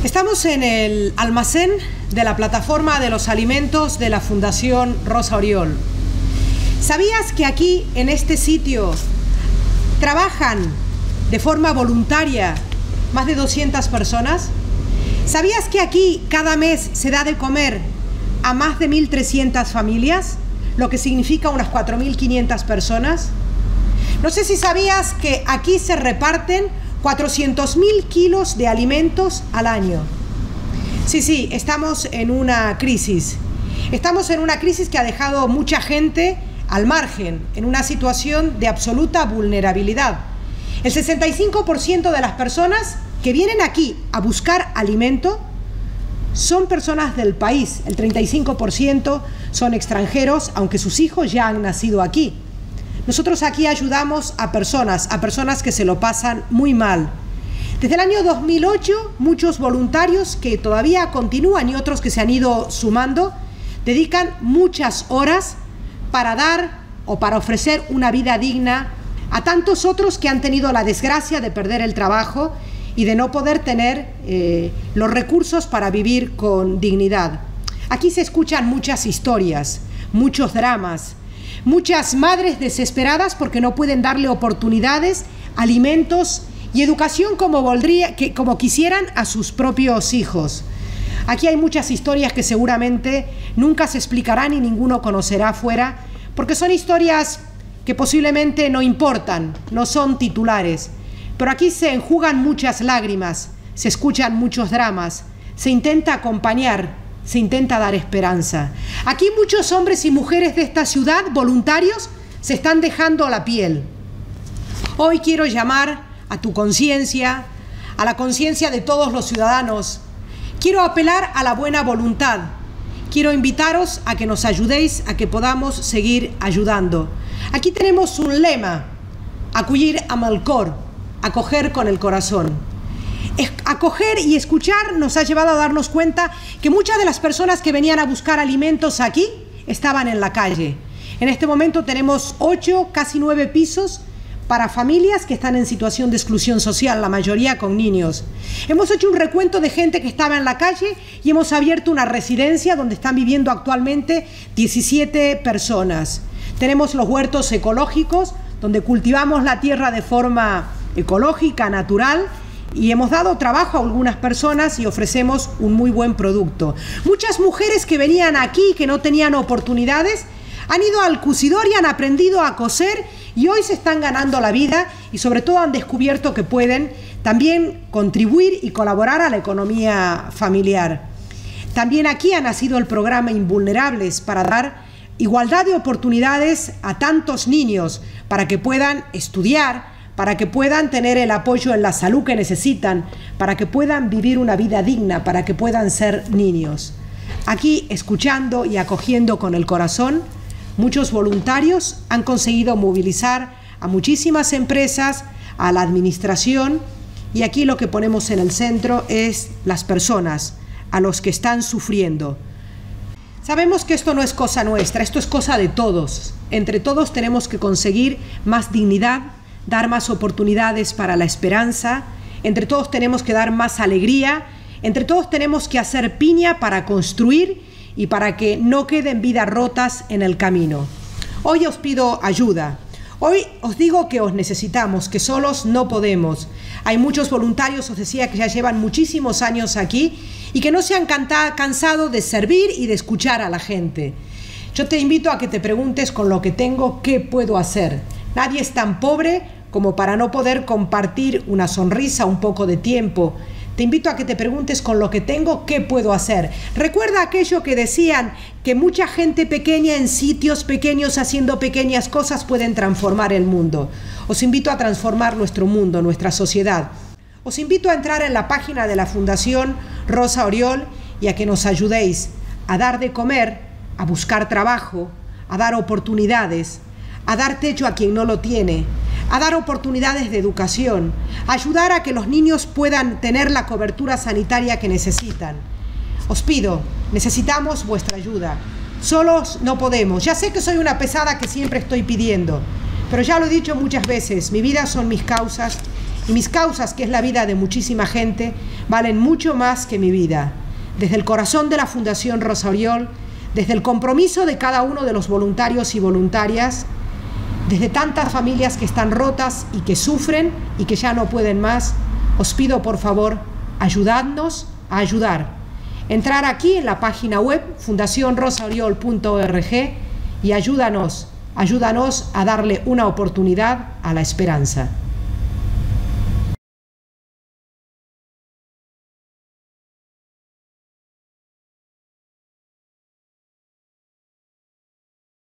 Estamos en el almacén de la plataforma de los alimentos de la Fundación Rosa Oriol. ¿Sabías que aquí, en este sitio, trabajan de forma voluntaria más de 200 personas? ¿Sabías que aquí cada mes se da de comer a más de 1.300 familias? Lo que significa unas 4.500 personas. No sé si sabías que aquí se reparten 400.000 kilos de alimentos al año. Sí, estamos en una crisis. Estamos en una crisis que ha dejado mucha gente al margen, en una situación de absoluta vulnerabilidad. El 65% de las personas que vienen aquí a buscar alimento son personas del país. El 35% son extranjeros, aunque sus hijos ya han nacido aquí. Nosotros aquí ayudamos a personas que se lo pasan muy mal. Desde el año 2008, muchos voluntarios que todavía continúan y otros que se han ido sumando, dedican muchas horas para dar o para ofrecer una vida digna a tantos otros que han tenido la desgracia de perder el trabajo y de no poder tener los recursos para vivir con dignidad. Aquí se escuchan muchas historias, muchos dramas, muchas madres desesperadas porque no pueden darle oportunidades, alimentos y educación como quisieran a sus propios hijos. Aquí hay muchas historias que seguramente nunca se explicarán y ninguno conocerá afuera, porque son historias que posiblemente no importan, no son titulares. Pero aquí se enjugan muchas lágrimas, se escuchan muchos dramas, se intenta acompañar, se intenta dar esperanza. Aquí muchos hombres y mujeres de esta ciudad, voluntarios, se están dejando la piel. Hoy quiero llamar a tu conciencia, a la conciencia de todos los ciudadanos. Quiero apelar a la buena voluntad. Quiero invitaros a que nos ayudéis a que podamos seguir ayudando. Aquí tenemos un lema: acollir amb el cor, acoger con el corazón. Acoger y escuchar nos ha llevado a darnos cuenta que muchas de las personas que venían a buscar alimentos aquí estaban en la calle. En este momento tenemos 8, casi 9 pisos para familias que están en situación de exclusión social, la mayoría con niños. Hemos hecho un recuento de gente que estaba en la calle y hemos abierto una residencia donde están viviendo actualmente 17 personas. Tenemos los huertos ecológicos, donde cultivamos la tierra de forma ecológica, natural, y hemos dado trabajo a algunas personas y ofrecemos un muy buen producto. Muchas mujeres que venían aquí, que no tenían oportunidades, han ido al cosidor y han aprendido a coser y hoy se están ganando la vida y sobre todo han descubierto que pueden también contribuir y colaborar a la economía familiar. También aquí ha nacido el programa Invulnerables para dar igualdad de oportunidades a tantos niños para que puedan estudiar, para que puedan tener el apoyo en la salud que necesitan, para que puedan vivir una vida digna, para que puedan ser niños. Aquí, escuchando y acogiendo con el corazón, muchos voluntarios han conseguido movilizar a muchísimas empresas, a la administración, y aquí lo que ponemos en el centro es las personas, a los que están sufriendo. Sabemos que esto no es cosa nuestra, esto es cosa de todos. Entre todos tenemos que conseguir más dignidad, dar más oportunidades para la esperanza, entre todos tenemos que dar más alegría, entre todos tenemos que hacer piña para construir y para que no queden vidas rotas en el camino. Hoy os pido ayuda, hoy os digo que os necesitamos, que solos no podemos. Hay muchos voluntarios, os decía, que ya llevan muchísimos años aquí y que no se han cansado de servir y de escuchar a la gente. Yo te invito a que te preguntes con lo que tengo, ¿qué puedo hacer? Nadie es tan pobre como para no poder compartir una sonrisa, un poco de tiempo. Te invito a que te preguntes con lo que tengo, ¿qué puedo hacer? Recuerda aquello que decían, que mucha gente pequeña en sitios pequeños haciendo pequeñas cosas pueden transformar el mundo. Os invito a transformar nuestro mundo, nuestra sociedad. Os invito a entrar en la página de la Fundación Rosa Oriol y a que nos ayudéis a dar de comer, a buscar trabajo, a dar oportunidades, a dar techo a quien no lo tiene, a dar oportunidades de educación, a ayudar a que los niños puedan tener la cobertura sanitaria que necesitan. Os pido, necesitamos vuestra ayuda. Solos no podemos. Ya sé que soy una pesada que siempre estoy pidiendo, pero ya lo he dicho muchas veces, mi vida son mis causas Y mis causas, que es la vida de muchísima gente, valen mucho más que mi vida. Desde el corazón de la Fundación Rosa Oriol, desde el compromiso de cada uno de los voluntarios y voluntarias, desde tantas familias que están rotas y que sufren y que ya no pueden más, os pido por favor, ayudadnos a ayudar. Entrar aquí en la página web fundacionrosaoriol.org y ayúdanos a darle una oportunidad a la esperanza.